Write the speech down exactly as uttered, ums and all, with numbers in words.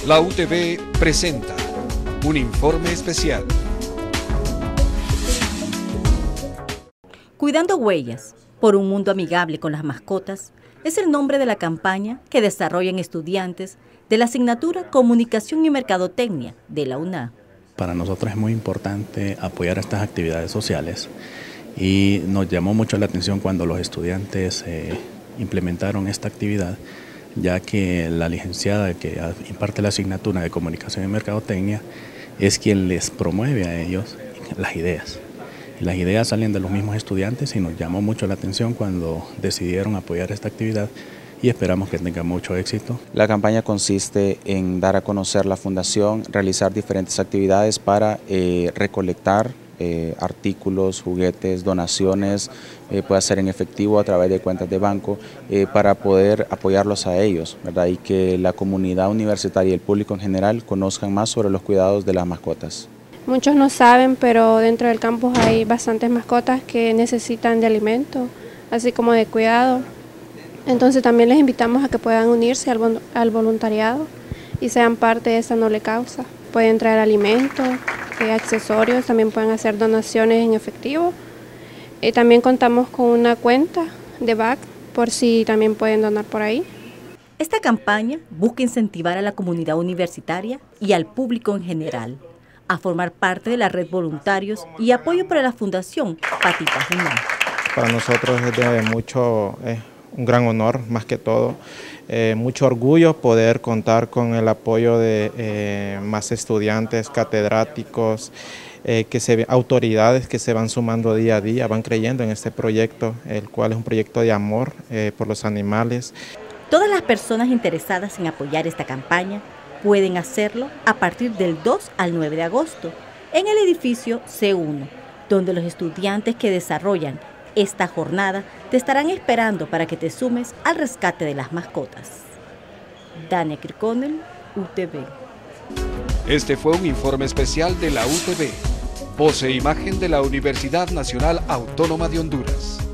La U T V presenta un informe especial. Cuidando huellas por un mundo amigable con las mascotas es el nombre de la campaña que desarrollan estudiantes de la asignatura Comunicación y Mercadotecnia de la U N A. Para nosotros es muy importante apoyar estas actividades sociales y nos llamó mucho la atención cuando los estudiantes eh, implementaron esta actividad, ya que la licenciada que imparte la asignatura de Comunicación y Mercadotecnia es quien les promueve a ellos las ideas. Y las ideas salen de los mismos estudiantes y nos llamó mucho la atención cuando decidieron apoyar esta actividad y esperamos que tenga mucho éxito. La campaña consiste en dar a conocer la fundación, realizar diferentes actividades para eh, recolectar eh, artículos, juguetes, donaciones, eh, puede ser en efectivo a través de cuentas de banco, eh, para poder apoyarlos a ellos, ¿verdad? Y que la comunidad universitaria y el público en general conozcan más sobre los cuidados de las mascotas. Muchos no saben, pero dentro del campus hay bastantes mascotas que necesitan de alimento, así como de cuidado. Entonces también les invitamos a que puedan unirse al, al voluntariado y sean parte de esta noble causa. Pueden traer alimentos, eh, accesorios, también pueden hacer donaciones en efectivo. Eh, también contamos con una cuenta de B A C por si también pueden donar por ahí. Esta campaña busca incentivar a la comunidad universitaria y al público en general a formar parte de la red voluntarios y apoyo para la Fundación Patitas Humana. Para nosotros es de mucho, eh, un gran honor, más que todo, eh, mucho orgullo poder contar con el apoyo de eh, más estudiantes, catedráticos, eh, que se, autoridades que se van sumando día a día, van creyendo en este proyecto, el cual es un proyecto de amor eh, por los animales. Todas las personas interesadas en apoyar esta campaña pueden hacerlo a partir del dos al nueve de agosto en el edificio C uno, donde los estudiantes que desarrollan esta jornada te estarán esperando para que te sumes al rescate de las mascotas. Dania Kirkonel, U T V. Este fue un informe especial de la U T V, voz e imagen de la Universidad Nacional Autónoma de Honduras.